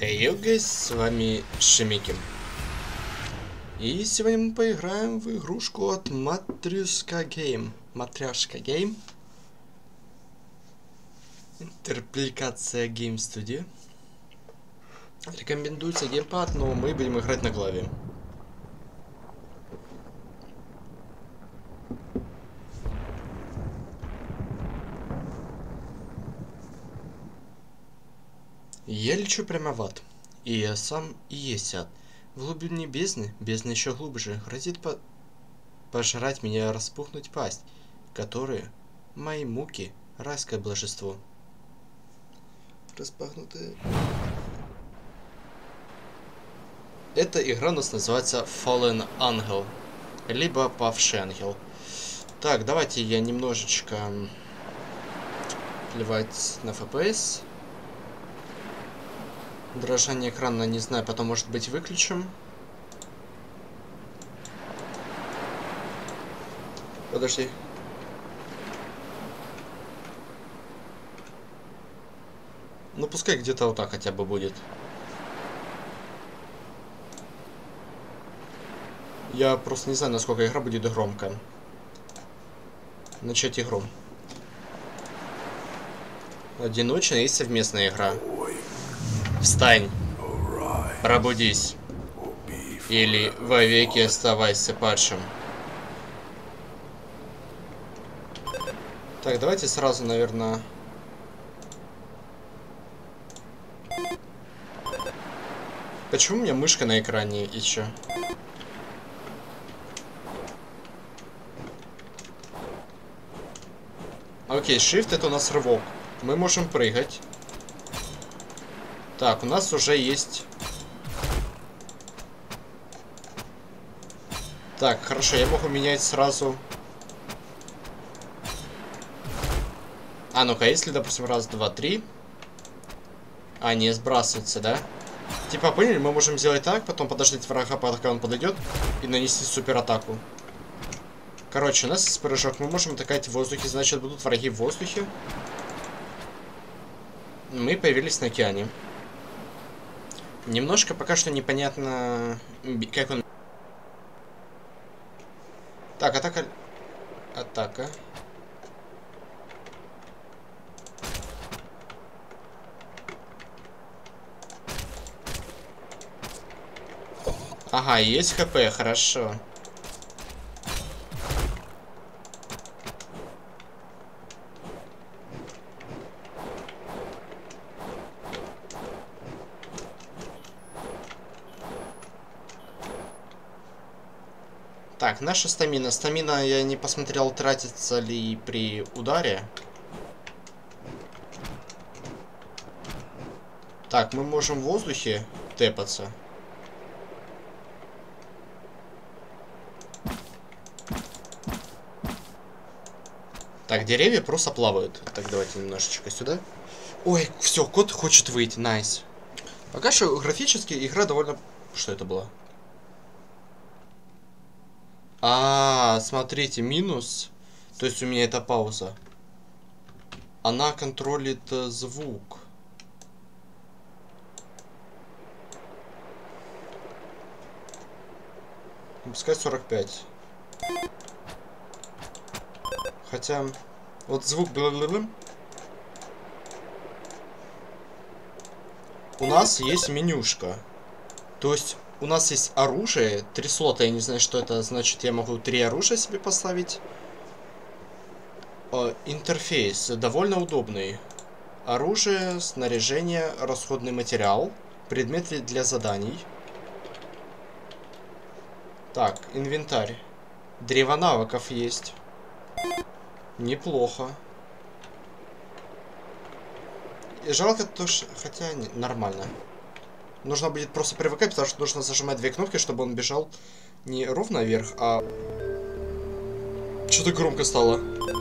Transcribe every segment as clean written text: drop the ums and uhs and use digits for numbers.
Хей, гайс, с вами Шемикин. И сегодня мы поиграем в игрушку от Матрюшка Гейм. Матряшка Гейм. Интерпликация Гейм Студия. Рекомендуется геймпад, но мы будем играть на клаве. Я лечу прямо в ад. И я сам и есть ад. В глубине бездны, бездна еще глубже, грозит пожрать меня, распухнуть пасть, которые мои муки, райское блажество. Распахнутые. Эта игра у нас называется Fallen Angel, либо Павший ангел. Так, давайте я немножечко плевать на FPS. Дрожание экрана, не знаю, потом, может быть, выключим. Подожди. Ну, пускай где-то вот так хотя бы будет. Я просто не знаю, насколько игра будет громкая. Начать игру. Одиночная и совместная игра. Встань. Пробудись. Или вовеки оставайся падшим. Так, давайте сразу, наверное... Почему у меня мышка на экране и чё? Окей, Shift это у нас рывок. Мы можем прыгать. Так, у нас уже есть... Так, хорошо, я могу менять сразу... А, ну-ка, если, допустим, раз, два, три... А, не сбрасывается, да? Типа, поняли, мы можем сделать так, потом подождать врага, пока он подойдет, и нанести супер атаку. Короче, у нас есть прыжок, мы можем атаковать в воздухе, значит, будут враги в воздухе. Мы появились на океане. Немножко пока что непонятно, как он... Так, атака... Атака. Ага, есть ХП, хорошо. Так, наша стамина. Стамина, я не посмотрел, тратится ли при ударе. Так, мы можем в воздухе тэпаться. Так, деревья просто плавают. Так, давайте немножечко сюда. Ой, все, кот хочет выйти, найс. Пока что графически игра довольно... Что это было? Смотрите, минус. То есть у меня это пауза. Она контролит звук. Пускай 45. Хотя, вот звук бла-бла-бла. У нас есть менюшка. То есть у нас есть оружие, 3 слота, я не знаю, что это значит, я могу 3 оружия себе поставить. Интерфейс довольно удобный. Оружие, снаряжение, расходный материал, предметы для заданий. Так, инвентарь. Древо навыков есть. Неплохо. И жалко то, что... Хотя, нормально. Нужно будет просто привыкать, потому что нужно зажимать 2 кнопки, чтобы он бежал не ровно вверх, а... Что-то громко стало.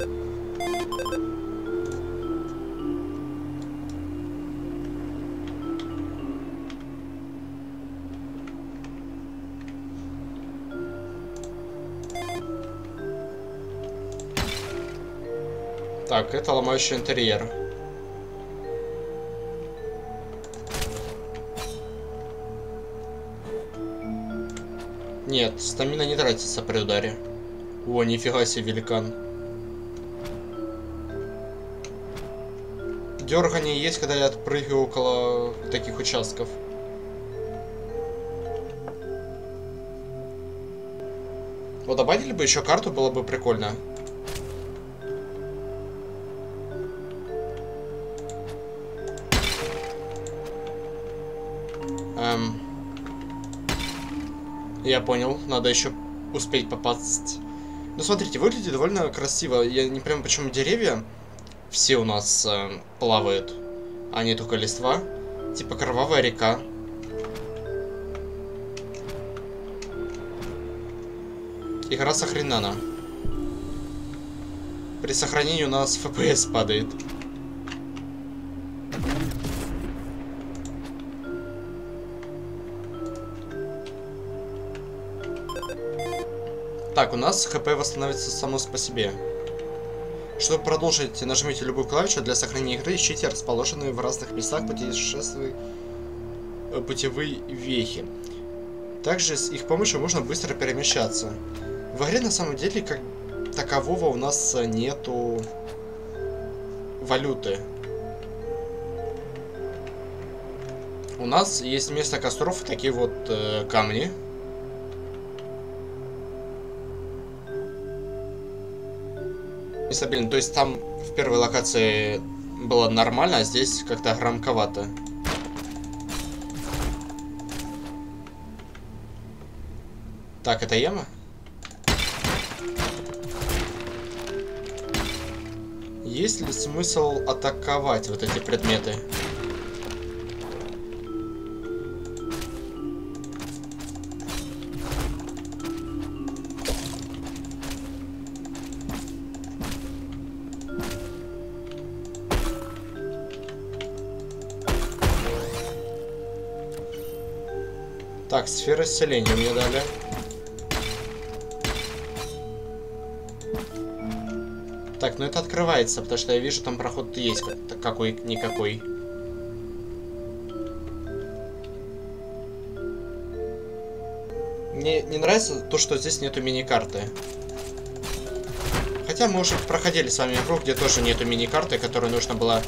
Так, это ломающий интерьер. Нет, стамина не тратится при ударе. О, нифига себе, великан. Дергание есть, когда я отпрыгиваю около таких участков. Вот добавили бы еще карту, было бы прикольно. Я понял, надо еще успеть попасть. Ну смотрите, выглядит довольно красиво. Я не понимаю, почему деревья все у нас плавают, а не только листва. Типа кровавая река. Игра сохранена. При сохранении у нас FPS падает. Так, у нас ХП восстановится само по себе. Чтобы продолжить, нажмите любую клавишу для сохранения игры, ищите расположенные в разных местах путевые вехи. Также с их помощью можно быстро перемещаться. В игре на самом деле как такового у нас нету валюты. У нас есть вместо костров такие вот камни. Нестабильно. То есть там в первой локации было нормально, а здесь как-то громковато. Так, это яма? Есть ли смысл атаковать вот эти предметы? Так, сфера исцеления мне дали. Так, ну это открывается, потому что я вижу, там проход есть какой-никакой. Мне не нравится то, что здесь нету мини-карты. Хотя мы уже проходили с вами игру, где тоже нету мини-карты, которую нужно было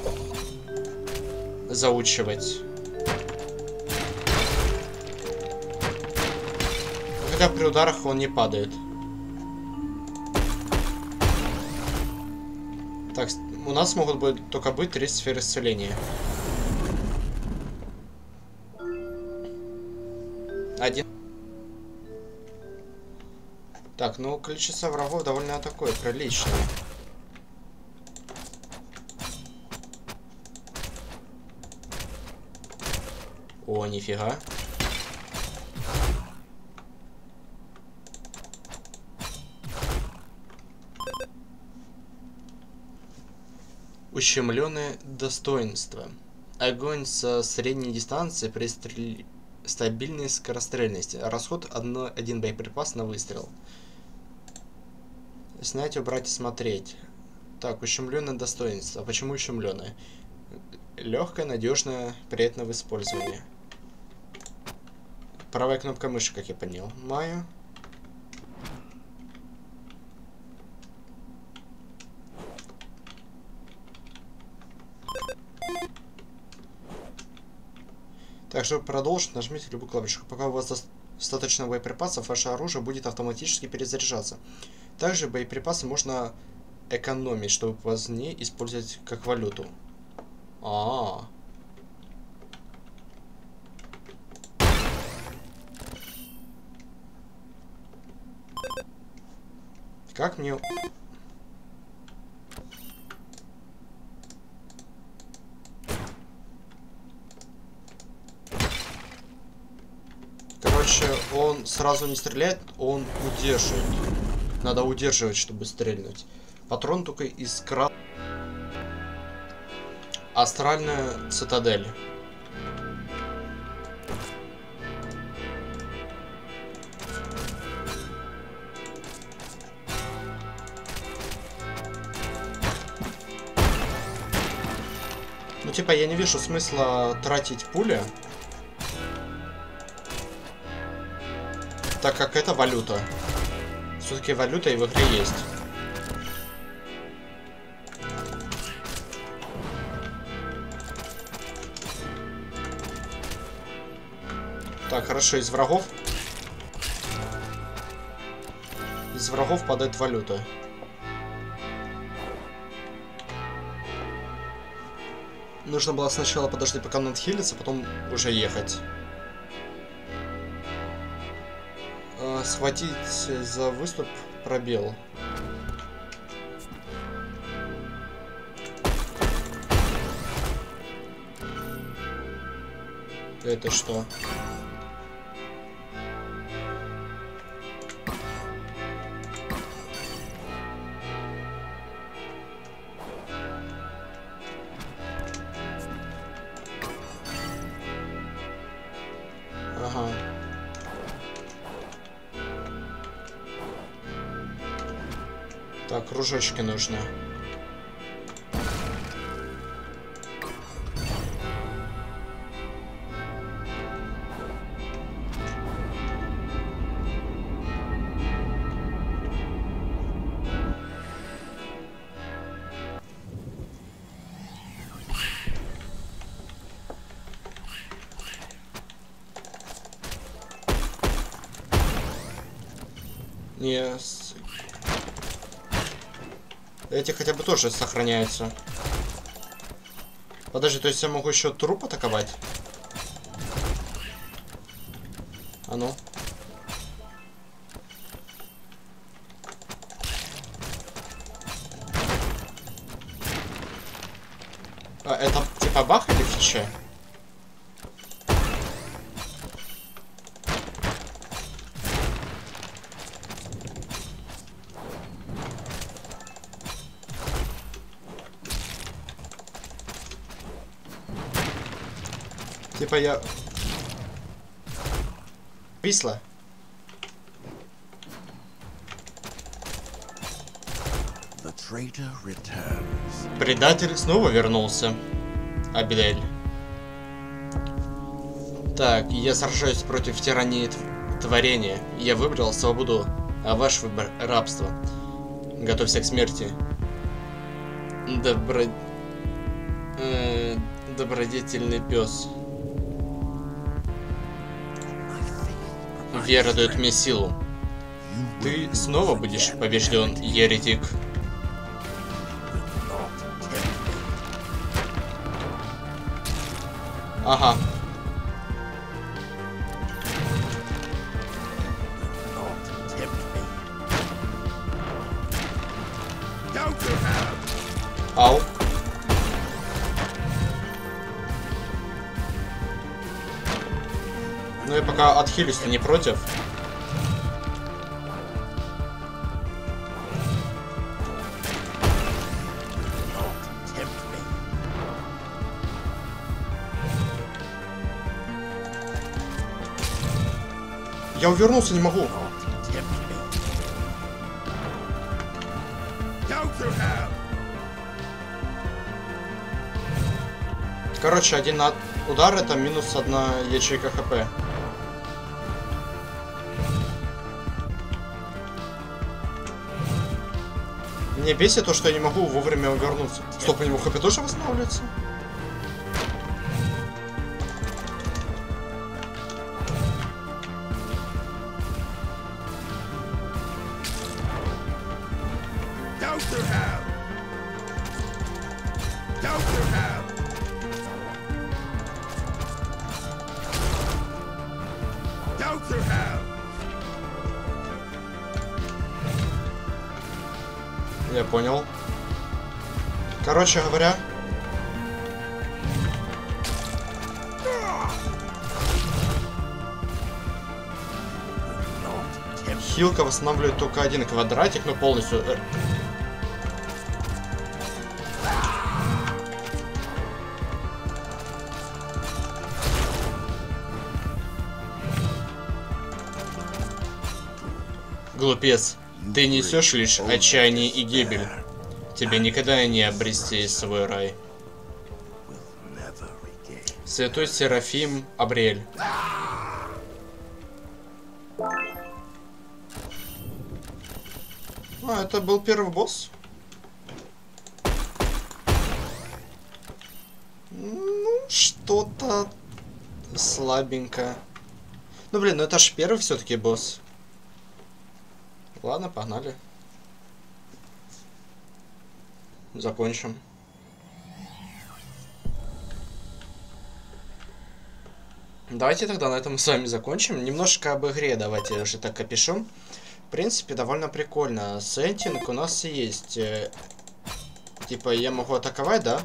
заучивать. Хотя при ударах он не падает. Так, у нас могут только быть 3 сферы исцеления. Один. Так, ну количество врагов довольно такое приличное. О, нифига. Ущемленное достоинство. Огонь со средней дистанции при стабильной скорострельности. Расход 1 боеприпас на выстрел. Снять, убрать и смотреть. Так, ущемленное достоинство. А почему ущемленное? Легкое, надежное, приятное в использовании. Правая кнопка мыши, как я понял. Маю. Так, чтобы продолжить, нажмите любую клавишу. Пока у вас достаточно боеприпасов, ваше оружие будет автоматически перезаряжаться. Также боеприпасы можно экономить, чтобы позднее использовать как валюту. Как мне... Короче, он сразу не стреляет, он удерживает. Надо удерживать, чтобы стрельнуть. Патрон только из красного. Астральная цитадель. Ну типа я не вижу смысла тратить пули. Так как это валюта. Все-таки валюта и в игре есть. Так, хорошо, из врагов. Из врагов падает валюта. Нужно было сначала подождать, пока он отхилится, потом уже ехать. Схватить за выступ пробел. Это что? Ага. Так, кружочки нужны. Не... Эти хотя бы тоже сохраняются. Подожди, то есть я могу еще труп атаковать? А ну. А, это типа баг или фича? Типа я... Висла. Предатель снова вернулся. Абидель. Так, я сражаюсь против тирании творения. Я выбрал свободу, а ваш выбор — рабство. Готовься к смерти. Добродетельный пес. Вера дает мне силу. Ты снова будешь побежден, еретик. Ага. Ау. Ну я пока отхилюсь, ты не против? Я увернуться не могу. Короче, один удар — это минус 1 ячейка хп. Мне бесит то, что я не могу вовремя увернуться. Стоп, у него хп тоже восстанавливается? Я понял. Короче говоря... Хилка восстанавливает только один квадратик, но полностью... Глупец. Ты несешь лишь отчаяние и гибель. Тебе никогда не обрести свой рай. Святой Серафим Абриэль. А, это был первый босс? Ну, что-то слабенько. Ну, блин, ну это ж первый все-таки босс. Ладно, погнали. Закончим. Давайте тогда на этом с вами закончим. Немножко об игре давайте уже так опишем. В принципе, довольно прикольно. Сеттинг у нас есть. Типа, я могу атаковать, да?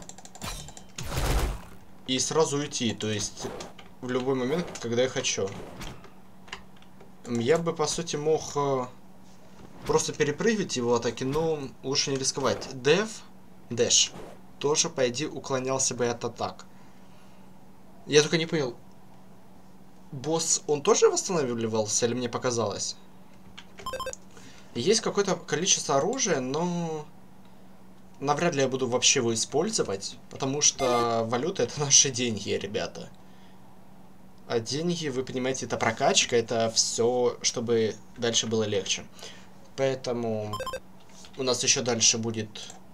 И сразу уйти. То есть, в любой момент, когда я хочу. Я бы, по сути, мог просто перепрыгивать его атаки, но лучше не рисковать. Дэш тоже, по идее, уклонялся бы от атак. Я только не понял. Босс, он тоже восстанавливался или мне показалось? Есть какое-то количество оружия, но навряд ли я буду вообще его использовать, потому что валюта — это наши деньги, ребята. А деньги, вы понимаете, это прокачка, это все, чтобы дальше было легче. Поэтому у нас еще дальше будет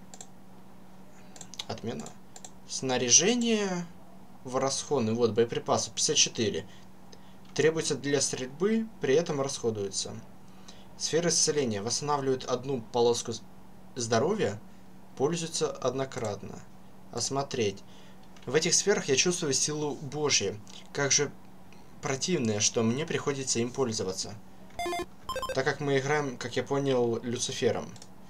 отмена. Снаряжение в расходы. Вот, боеприпасы 54. Требуется для стрельбы, при этом расходуется. Сфера исцеления восстанавливает одну полоску здоровья, пользуется однократно. Осмотреть. В этих сферах я чувствую силу Божью. Как же противное, что мне приходится им пользоваться. Так как мы играем, как я понял, Люцифером.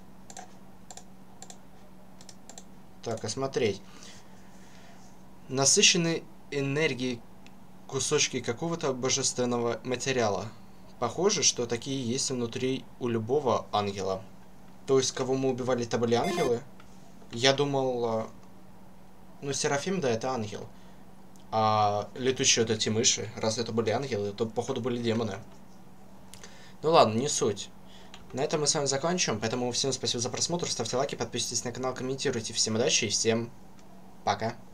Так, осмотреть. Насыщенный энергией кусочки какого-то божественного материала. Похоже, что такие есть внутри у любого ангела. То есть, кого мы убивали, это были ангелы? Я думал... Ну, Серафим, да, это ангел. А летучие вот эти мыши, раз это были ангелы, то, походу, были демоны. Ну ладно, не суть. На этом мы с вами заканчиваем, поэтому всем спасибо за просмотр, ставьте лайки, подписывайтесь на канал, комментируйте. Всем удачи и всем пока.